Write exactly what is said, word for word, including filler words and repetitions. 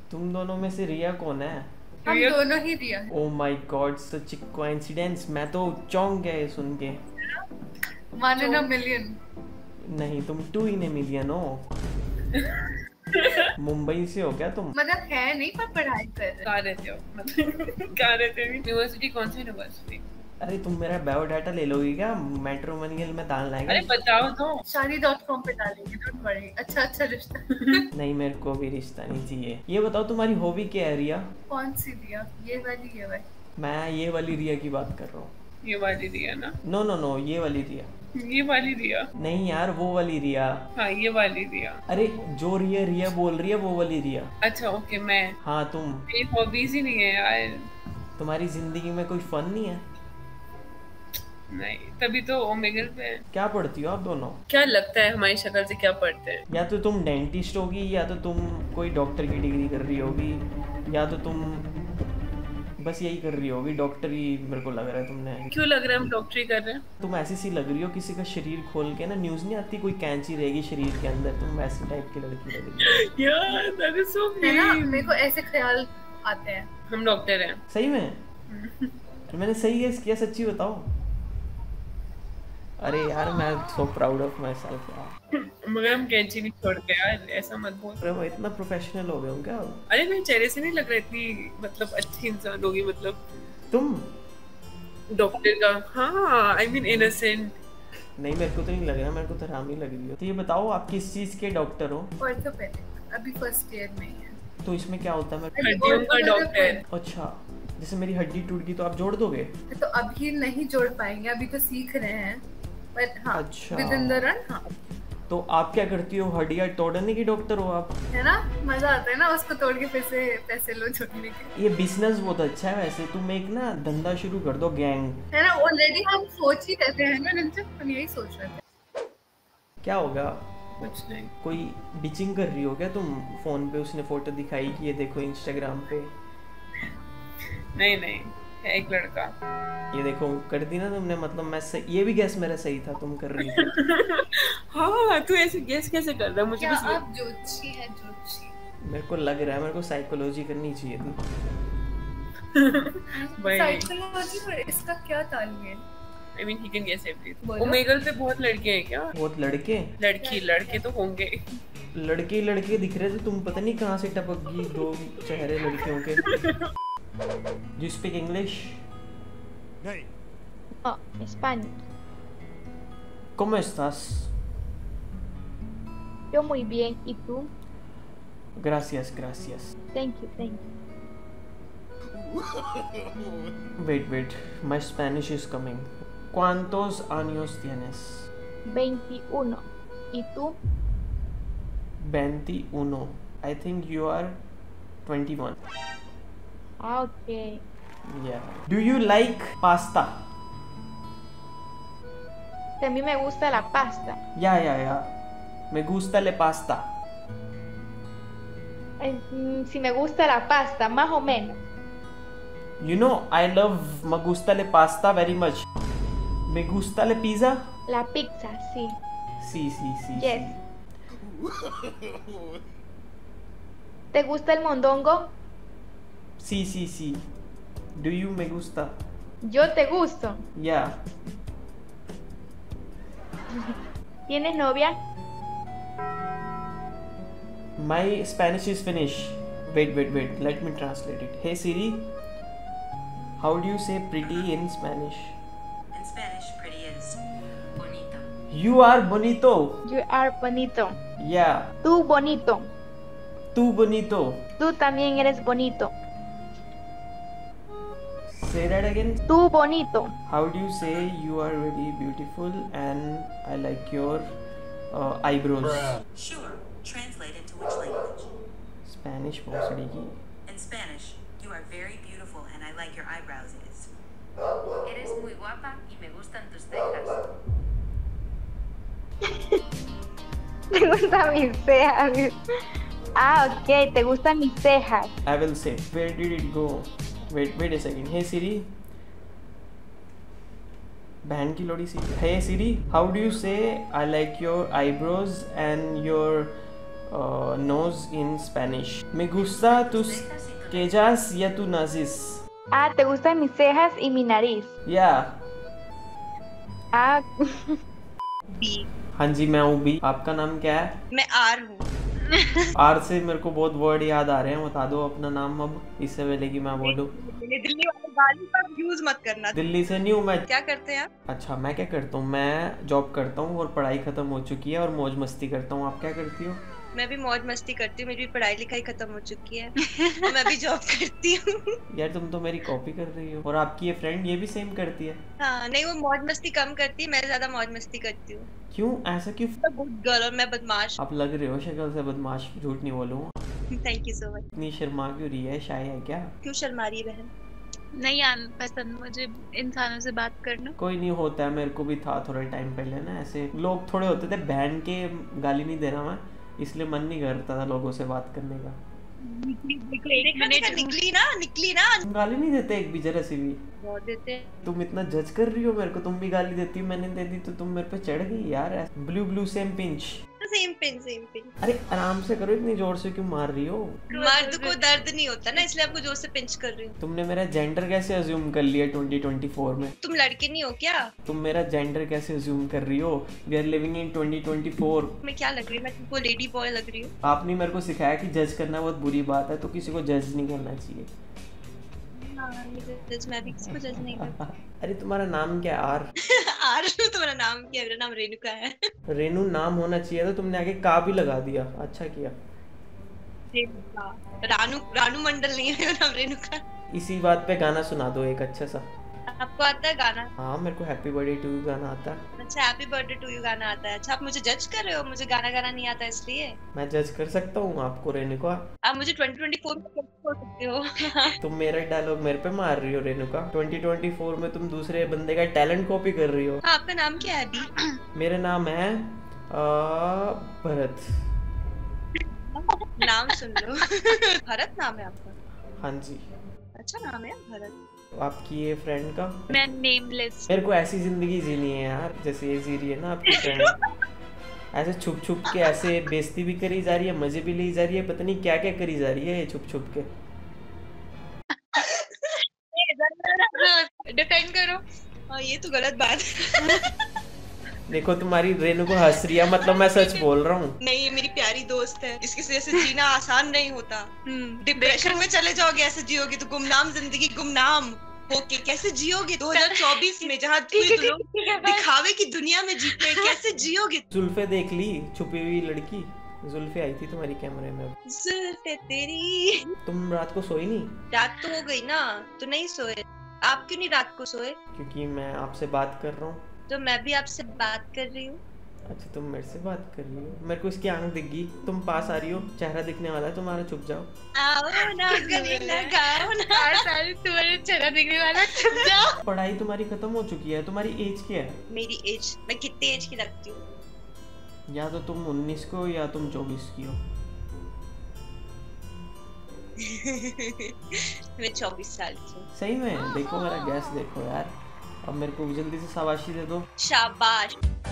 तुम दोनों में से रिया कौन है? हम दोनों ही Riya. Oh my god, such a coincidence. मैं तो चौंक गया ये सुन के। One in a million. नहीं, तुम टू इन ए मिलियन हो। मुंबई से हो क्या तुम? मतलब है नहीं, पर पढ़ाई कर रहे। कहाँ रहते हो? मतलब कहाँ रहते हो? यूनिवर्सिटी कौन सी यूनिवर्सिटी? अरे तुम मेरा बायोडाटा ले लोगी क्या? मैट्रिमोनियल में डालना है क्या? अरे बताओ तो। शादी डॉट कॉम पे डालेंगे, डोंट वरी। अच्छा अच्छा रिश्ता। नहीं, मेरे को भी रिश्ता नहीं चाहिए। ये बताओ तुम्हारी हॉबी क्या है रिया? कौन सी रिया? ये वाली ये वाली? मैं ये वाली रिया की बात कर रहा हूँ। ये वाली रिया ना? नो नो नो, ये वाली रिया। ये वाली रिया? नहीं यार, वो वाली रिया। हाँ ये वाली रिया। अरे जो रिया रिया बोल रही है वो वाली रिया। अच्छा ओके, मैं। हाँ तुम। मेरी हॉबीज ही नहीं है यार। तुम्हारी जिंदगी में कोई फन नहीं है? नहीं, तभी तो ओमेगल पे है। क्या पढ़ती हो आप दोनों? क्या लगता है हमारी शक्ल से क्या पढ़ते हैं? या तो तुम डेंटिस्ट होगी, या तो तुम कोई डॉक्टर की डिग्री कर रही होगी, या तो तुम बस यही कर रही होगी, डॉक्टर ही मेरे को लग रहा है तुमने। क्यों लग रहा है हम डॉक्टरी कर रहे हैं? तुम ऐसी सी लग रही हो, किसी का शरीर खोल के ना, न्यूज़ नहीं आती कोई कैंची रहेगी शरीर के अंदर, तुम वैसी टाइप की लड़की लग रही हो। यार दैट इज सो है ना, मेरे को ऐसे ख्याल आते हैं। हम डॉक्टर हैं। सही में? तो मैंने सही गेस किया, सच्ची बताओ। अरे यार, मैं so proud of myself यार। मगर हम कैंची नहीं छोड़ते यार, ऐसा मत बोल। अरे वो इतना प्रोफेशनल हो गए हो क्या? अरे मेरे चेहरे से नहीं लग रहा इतनी मतलब अच्छी इंसान होगी, मतलब तुम डॉक्टर का। हाँ आई मीन इनोसेंट। नहीं, मेरे को तो नहीं लग रहा, मेरे को तो हरामी लग रही हो। तो ये बताओ, आप किस चीज के डॉक्टर हो? ऑर्थोपेडिक, अभी फर्स्ट ईयर में ही है। तो इसमें क्या होता है? मैं हड्डियों का डॉक्टर। अच्छा, जैसे मेरी हड्डी टूट गई तो आप जोड़ दोगे? तो अभी नहीं जोड़ पाएंगे, अभी तो सीख रहे हैं, बट हाँ अच्छा। Within the run. हाँ तो आप क्या करती हो? हड्डियाँ तोड़ने की डॉक्टर हो आप? है ना, मजा आता है ना उसको तोड़ के पैसे पैसे लो जोड़ने के। ये बिजनेस बहुत अच्छा है वैसे। तुम एक ना धंधा शुरू कर दो, गैंग। है ना, ऑलरेडी हम सोच ही रहते हैं ना निंजा, हम यही सोच रहे थे। क्या होगा? कुछ नहीं। कोई बिचिंग कर रही हो क्या तुम? फोन पे उसने फोटो दिखाई कि ये देखो इंस्टाग्राम पे। नहीं नहीं, है एक लड़का। ये देखो, कर दी ना तुमने। मतलब मैं सही, ये भी गैस मेरा सही था, तुम कर रही थी। हाँ तू ऐसे गेस कैसे कर रहा है? मुझे क्या बस आप ज्योतिषी हैं? ज्योतिषी मेरे को लग रहा है, मेरे को साइकोलॉजी करनी चाहिए थी। भाई साइकोलॉजी और इसका क्या तालमेल? I mean he can guess everything. बोलो। ओमेगल पे बहुत लड़के हैं क्या? बहुत लड़के? लड़की लड़के तो होंगे। लड़के लड़के दिख रहे थे, तुम पता नहीं कहाँ से टपक गई दो चेहरे लड़कियों के। Do you speak English? No, Spanish. ¿Cómo estás? Yo muy bien. ¿Y tú? Gracias, gracias. Thank you, thank you. Wait, wait. My Spanish is coming. ¿Cuántos años tienes? veintiuno. ¿Y tú? veintiuno. I think you are twenty-one. Ah, ok. Yeah. Do you like pasta? A mí me gusta la pasta. Yeah, yeah, yeah. Me gusta la pasta. Eh, mm, Si me gusta la pasta, más o menos. You know, I love me gusta la pasta very much. Me gusta la pizza? La pizza, sí. Sí, sí, sí. Yes. Sí. ¿Te gusta el mondongo? Sí, sí, sí. Do you me gusta? Yo te gusto. Yeah. ¿Tienes novia? My Spanish is finished. Wait, wait, wait. Let me translate it. Hey Siri, how do you say pretty in Spanish? In Spanish, pretty is bonito. You are bonito. You are bonito. Yeah. Tú bonito. Tu bonito. Tú también eres bonito. Say that again. Tú bonito. How do you say you are very beautiful and I like your uh, eyebrows? Sure. Translate into which language? Spanish भोसड़ी की. In Spanish, you are very beautiful and I like your eyebrows is. Eres muy guapa y me gustan tus cejas. ¿Te gustan mis cejas? Ah, ok. ¿Te gustan mis cejas? I will say. Where did it go? Wait, wait a second. Hey Siri. बहन की लोड़ी Siri. Hey Siri, how do you say I like your eyebrows and your nose in Spanish. Me gusta tus quejas ya tu nazis. Ah, ¿te gustan mis cejas y mi nariz? Yeah. Ah, B. हाँ जी मैं हूँ B. आपका नाम क्या है? मैं are हूँ। आर से मेरे को बहुत वर्ड याद आ रहे हैं, बता दो अपना नाम अब, इससे पहले कि मैं बोलूँ। दिल्ली वाले गाली का यूज मत करना। दिल्ली से नहीं हूँ मैं। क्या करते हैं आप? अच्छा मैं क्या करता हूँ, मैं जॉब करता हूँ और पढ़ाई खत्म हो चुकी है और मौज मस्ती करता हूँ। आप क्या करती हो? मैं भी मौज मस्ती करती हूँ, मेरी भी पढ़ाई लिखाई खत्म हो चुकी है और मैं भी जॉब करती हूँ। यार तुम तो मेरी कॉपी कर रही हो। और आपकी ये फ्रेंड ये भी सेम करती है? हाँ नहीं, वो मौज मस्ती कम करती है, मैं ज्यादा मौज मस्ती करती हूँ। क्यों ऐसा क्यों? गुड गर्ल और मैं बदमाश। आप लग रहे हो शक्ल से बदमाश, झूठ नहीं बोलूँगा। Thank you so much. इतनी शर्मा क्यों रही है, शाय है क्या? क्यों शर्मा रही है बहन? नहीं आन पसंद मुझे इंसानों से बात करना। कोई नहीं, होता है, मेरे को भी था थोड़े टाइम पहले ना, ऐसे लोग थोड़े होते थे। बहन के गाली नहीं देना मैं, इसलिए मन नहीं करता था लोगों से बात करने का। निकली ना निकली ना। गाली नहीं देते एक भी जरा सी भी? बहुत देते हैं। तुम इतना जज कर रही हो मेरे को, तुम भी गाली देती हो, मैंने दे दी तो तुम मेरे पे चढ़ गई यार। Blue blue same pinch. Same pin same pin. अरे आराम से करो, इतनी जोर से क्यों मार रही हो? मर्द को दर्द नहीं होता ना, इसलिए आपको जोर से पिंच कर रही हूँ। तुमने मेरा जेंडर कैसे अज्यूम कर लिया ट्वेंटी ट्वेंटी फोर में? तुम लड़के नहीं हो क्या? तुम मेरा जेंडर कैसे अज्यूम कर रही हो? We are living in twenty twenty four. मैं क्या लग रही हूँ? मैं तुमको लेडी बॉय लग रही हूँ? आपने मेरे को सिखाया कि जज करना बहुत बुरी बात है, तो किसी को जज नहीं करना चाहिए। जज मैं भी किसी को जज नहीं करती। अरे तुम्हारा नाम क्या है? आर। आर तुम्हारा नाम क्या है? मेरा नाम रेणुका है। रेनू नाम होना चाहिए था, तुमने आगे का भी लगा दिया। अच्छा किया। रेणुका। रानू रानू मंडल नहीं है, मेरा नाम रेणुका। इसी बात पे गाना सुना दो एक अच्छा सा। आपको आता है गाना? हाँ मेरे को हैप्पी बर्थडे टू यू गाना आता है। अच्छा हैप्पी बर्थडे टू यू गाना आता है। अच्छा आप मुझे जज कर रहे हो, मुझे गाना गाना नहीं आता इसलिए? मैं जज कर सकता हूँ आपको रेणुका? आप मुझे ट्वेंटी ट्वेंटी फोर में जज कर सकते हो। तुम मेरा डायलॉग मेरे पे मार रही हो रेणुका। ट्वेंटी ट्वेंटी फोर में तुम दूसरे बंदे का टैलेंट कॉपी कर रही हो। हाँ, आपका नाम क्या है अभी? मेरा नाम है आ, भरत। नाम सुन लो। भरत नाम है आपका? हाँ जी। अच्छा नाम है भरत। आपकी ये फ्रेंड का? मैं नेमलेस। मेरे को ऐसी जिंदगी जीनी है यार जैसे ये जी रही है ना आपकी फ्रेंड। ऐसे छुप छुप के ऐसे बेइज्जती भी करी जा रही है, मजे भी ली जा रही है, पता नहीं क्या क्या करी जा रही है ये छुप छुप के। डिफेंड करो। हाँ ये तो गलत बात है। देखो तुम्हारी रेनू को हंस रही है, मतलब मैं सच बोल रहा हूँ। नहीं ये मेरी प्यारी दोस्त है, इसकी वजह से जीना आसान नहीं होता। डिप्रेशन में चले जाओगे ऐसे जियोगे तो, गुमनाम जिंदगी गुमनाम होके कैसे जियोगे दो हज़ार चौबीस में, जहाँ दिखावे की दुनिया में जीते हैं, कैसे जियोगे? जुल्फे देख ली, छुपी हुई लड़की जुल्फे आई थी तुम्हारी कैमरे में। जुल्फे तेरी। तुम रात को सोई नहीं? रात तो हो गई ना, तो नहीं सोए। आप क्यों नहीं रात को सोए? क्योंकि मैं आपसे बात कर रहा हूँ। तो मैं भी आपसे बात कर रही हूँ। अच्छा तुम मेरे से बात कर रही हो? मेरे को इसकी आंख दिख गई, तुम पास आ रही हो, चेहरा दिखने वाला है तुम्हारा, छुप जाओ। आओ ना गले लगाओ ना, सारे तुम्हारे चेहरा दिखने वाला, छुप जाओ। पढ़ाई तुम्हारी खत्म हो चुकी है, तुम्हारी एज क्या है? मेरी एज, मैं कितने एज की लगती हूँ? या तो तुम उन्नीस को या तुम चौबीस की हो। मैं चौबीस साल की हूँ। सही में? देखो मेरा गैस देखो यार। अब मेरे को जल्दी से शाबाशी दे दो। शाबाश।